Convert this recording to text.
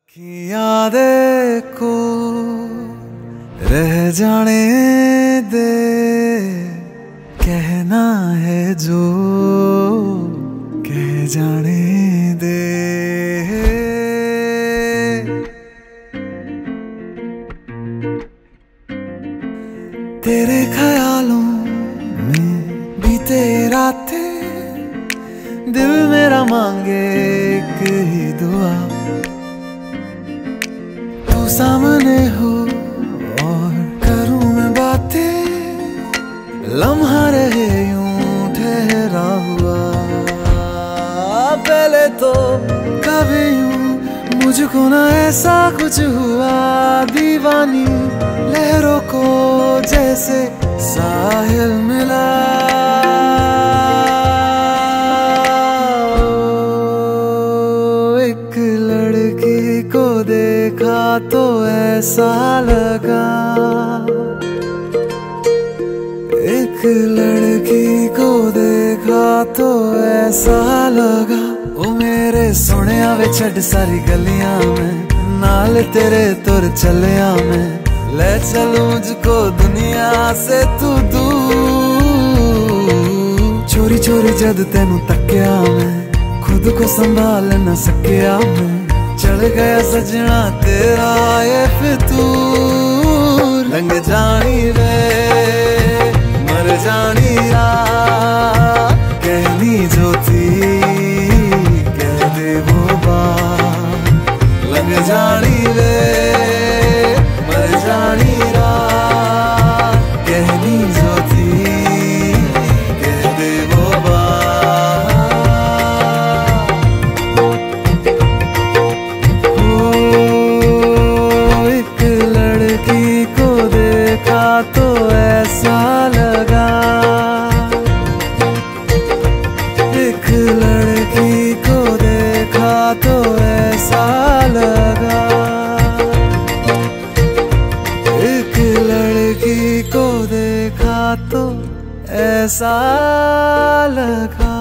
की यादें को रह जाने दे, कहना है जो कह जाने दे। तेरे ख्यालों में बीते रातें, दिल मेरा मांगे एक ही दुआ, तू सामने हो और करूं मैं बातें, लम्हा रहे यूं ठहरा हुआ। पहले तो कभी यूं मुझको ना ऐसा कुछ हुआ, दीवानी लहरों को जैसे साहिल मिला। एक लड़की को देखा तो ऐसा लगा, एक लड़की को देखा तो ऐसा लगा। ओ मेरे सोनिया वे छड़ सारी गलियां में, नाल तेरे तुर चलिया मैं, ले चलूं मुझको दुनिया से तू दूर। चोरी चोरी जद तेनू तक्या मैं, खुद को संभाल न सकिया मैं, चढ़ गया सजना तेरा ये फितूर। लंघ जानी रे मर जानी रात, कहनी जो थी कह दे वो बात। लंघ जानी रे मर जानी रात, कहनी जो थी कह दे वो बात। एक लड़की को देखा तो ऐसा लगा, एक लड़की को देखा तो ऐसा लगा, एक लड़की को देखा तो ऐसा लगा।